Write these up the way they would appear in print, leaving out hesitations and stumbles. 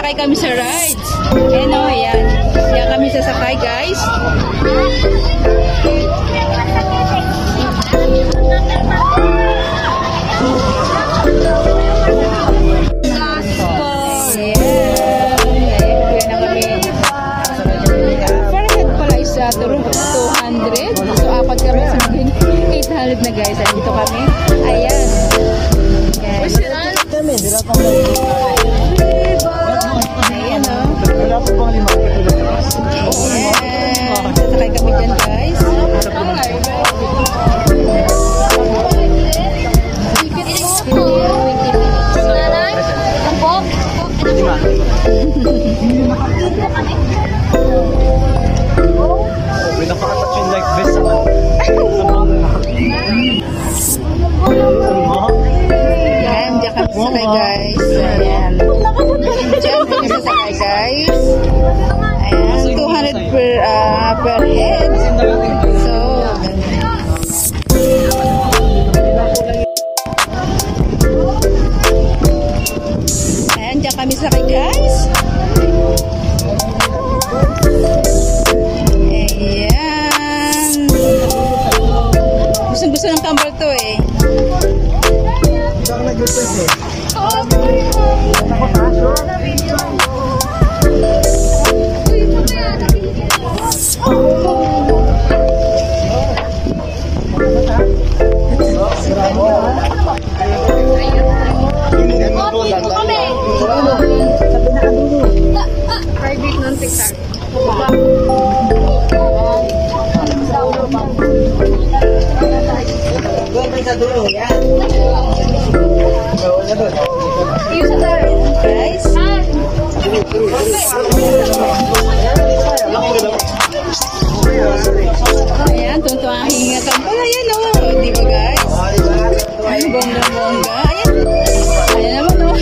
sasakay kami sa rides. Ayan o, ayan. Ayan kami sasakay, guys. Turun 200. So, apat kami sa maging 800 na, guys. Dito kami. Ayan. Guys. Ayan, o. Ayan. Sasakay kami dyan, guys. Napaka-touch yun like this. Ayan, dyan kami sasakay, guys. Ayan. Dyan kami sasakay, guys. Ayan, 200 per head. So, ayan, dyan kami sasakay, guys. Ayan. Gusto ng kambal to eh. Private non-TikTok. Guys. Ayan, tunto ang hingatan pala. Ayan o. Di ba, guys? Ayan, bongga-bongga. Ayan. Ayan naman o.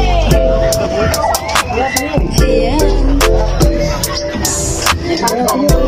Yay! Ayan.